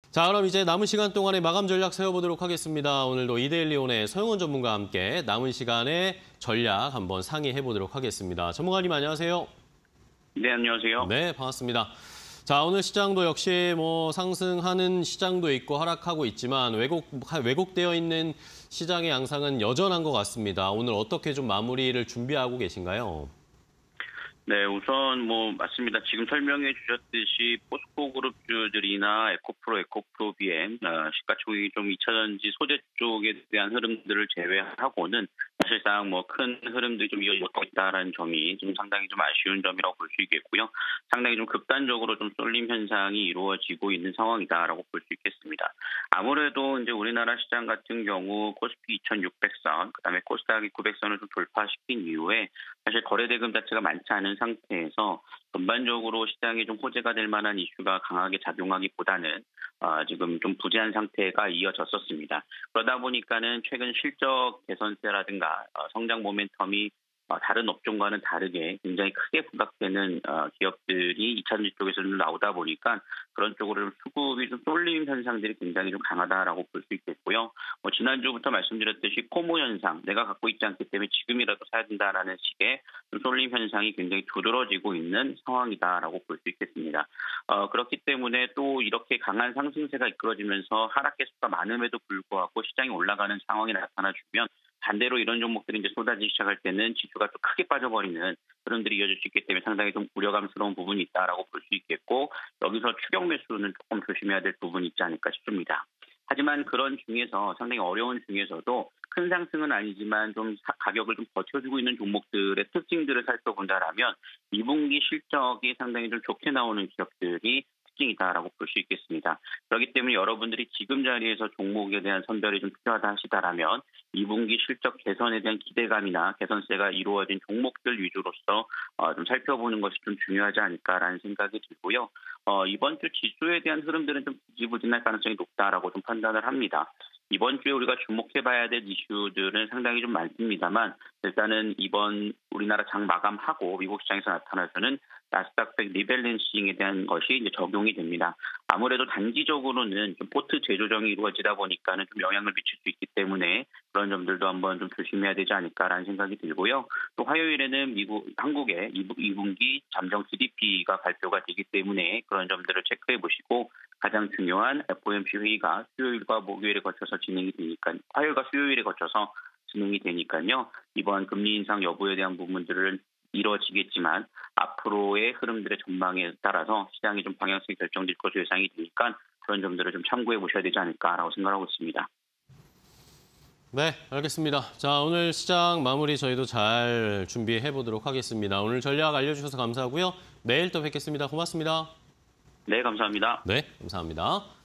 자, 그럼 이제 남은 시간 동안의 마감 전략 세워보도록 하겠습니다. 오늘도 이데일리온의 서영원 전문가와 함께 남은 시간의 전략 한번 상의해보도록 하겠습니다. 전문가님 안녕하세요. 네, 안녕하세요. 네, 반갑습니다. 자, 오늘 시장도 역시 상승하는 시장도 있고 하락하고 있지만 왜곡되어 있는 시장의 양상은 여전한 것 같습니다. 오늘 어떻게 좀 마무리를 준비하고 계신가요? 네, 우선 맞습니다. 지금 설명해 주셨듯이 포스코 그룹주들이나 에코프로, 에코프로비엠, 시가총액이 좀 2차전지 소재 쪽에 대한 흐름들을 제외하고는 사실상 큰 흐름들이 좀 이어지고 있다라는 점이 좀 상당히 좀 아쉬운 점이라고 볼 수 있겠고요. 상당히 좀 극단적으로 좀 쏠림 현상이 이루어지고 있는 상황이다라고 볼 수 있겠습니다. 아무래도 이제 우리나라 시장 같은 경우 코스피 2,600선, 그다음에 코스닥이 900선을 좀 돌파시킨 이후에 사실 거래대금 자체가 많지 않은 상태에서 전반적으로 시장에 좀 호재가 될 만한 이슈가 강하게 작용하기보다는 지금 좀 부재한 상태가 이어졌었습니다. 그러다 보니까는 최근 실적 개선세라든가 성장 모멘텀이 다른 업종과는 다르게 굉장히 크게 부각되는 기업들이 2차전지 쪽에서 좀 나오다 보니까 그런 쪽으로 수급이 좀 쏠림 현상들이 굉장히 좀 강하다라고 볼 수 있겠고요. 지난주부터 말씀드렸듯이 코모 현상, 내가 갖고 있지 않기 때문에 지금이라도 사야 된다라는 식의 좀 쏠림 현상이 굉장히 두드러지고 있는 상황이다라고 볼 수 있겠습니다. 그렇기 때문에 또 이렇게 강한 상승세가 이끌어지면서 하락 개수가 많음에도 불구하고 시장이 올라가는 상황이 나타나주면 반대로 이런 종목들이 이제 쏟아지기 시작할 때는 지수가 또 크게 빠져버리는 흐름들이 이어질 수 있기 때문에 상당히 좀 우려감스러운 부분이 있다라고 볼 수 있겠고, 여기서 추격 매수는 조금 조심해야 될 부분이 있지 않을까 싶습니다. 하지만 그런 중에서 상당히 어려운 중에서도 큰 상승은 아니지만 좀 가격을 좀 버텨주고 있는 종목들의 특징들을 살펴본다라면 2분기 실적이 상당히 좀 좋게 나오는 기업들이 특징이다라고 볼 수 있겠습니다. 그렇기 때문에 여러분들이 지금 자리에서 종목에 대한 선별이 좀 필요하다 하시다라면 2분기 실적 개선에 대한 기대감이나 개선세가 이루어진 종목들 위주로서 좀 살펴보는 것이 좀 중요하지 않을까라는 생각이 들고요. 이번 주 지수에 대한 흐름들은 좀 지지부진할 가능성이 높다라고 좀 판단을 합니다. 이번 주에 우리가 주목해봐야 될 이슈들은 상당히 좀 많습니다만 일단은 이번 우리나라 장 마감하고 미국 시장에서 나타나서는 나스닥 100 리밸런싱에 대한 것이 이제 적용이 됩니다. 아무래도 단기적으로는 좀 포트 재조정이 이루어지다 보니까는 좀 영향을 미칠 수 있기 때문에 그런 점들도 한번 좀 조심해야 되지 않을까라는 생각이 들고요. 또 화요일에는 한국의 2분기 잠정 GDP가 발표가 되기 때문에 그런 점들을 체크해 보시고 가장 중요한 FOMC 회의가 수요일과 목요일에 거쳐서 진행이 되니까 화요일과 수요일에 거쳐서 진행이 되니까요. 이번 금리 인상 여부에 대한 부분들은 이뤄지겠지만 앞으로의 흐름들의 전망에 따라서 시장이 좀 방향성이 결정될 것으로 예상이 되니까 그런 점들을 좀 참고해 보셔야 되지 않을까라고 생각하고 있습니다. 네, 알겠습니다. 자, 오늘 시장 마무리 저희도 잘 준비해 보도록 하겠습니다. 오늘 전략 알려주셔서 감사하고요. 내일 또 뵙겠습니다. 고맙습니다. 네, 감사합니다. 네, 감사합니다.